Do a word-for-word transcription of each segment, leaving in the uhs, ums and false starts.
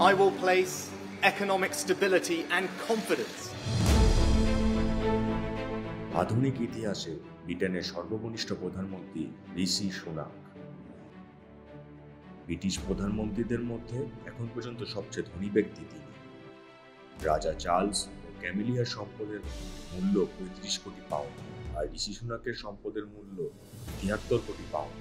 I will place economic stability and confidence. আধুনিক ইতিহাসে ব্রিটেনের সর্বকনিষ্ঠ প্রধানমন্ত্রী ঋষি সুনাক। ব্রিটিশ প্রধানমন্ত্রীদের মধ্যে এখন পর্যন্ত সবচেয়ে ধনী ব্যক্তি তিনি। রাজা চার্লস ও ক্যামিলিয়ার সম্পদের মূল্য পঁয়ত্রিশ কোটি পাউন্ড, আর ঋষি সুনাকের সম্পদের মূল্য তিয়াত্তর কোটি পাউন্ড।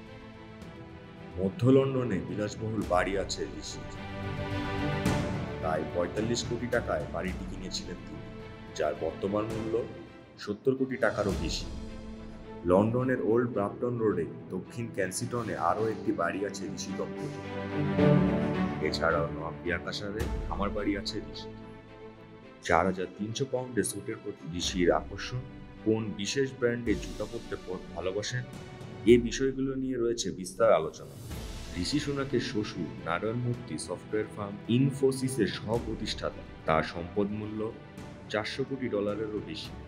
মধ্য লন্ডনে বিলাসবহুল বাড়ি আছে ঋষির। প্রায় পঁয়তাল্লিশ কোটি টাকায় বাড়িটি কিনেছিলেন তিনি, যার বর্তমান মূল্য সত্তর কোটি টাকারও বেশি। লন্ডনের ওল্ড ব্রাম্পটন রোডে দক্ষিণ ক্যানসিটনে আরও একটি বাড়ি আছে ঋষি দম্পতি। এছাড়াও নর্থ আকাশারে আমার বাড়ি আছে ঋষি। চার হাজার তিনশো পাউন্ডের স্যুটের প্রতি ঋষির আকর্ষণ, কোন বিশেষ ব্র্যান্ডের জুতা পরতে ভালোবাসেন, এই বিষয়গুলো নিয়ে রয়েছে বিস্তার আলোচনা। ঋষি সুনাকের শ্বশুর নারায়ণ মূর্তি সফটওয়্যার ফার্ম ইনফোসিসের সহ প্রতিষ্ঠাতা। তার সম্পদ মূল্য চারশো কোটি ডলারেরও বেশি।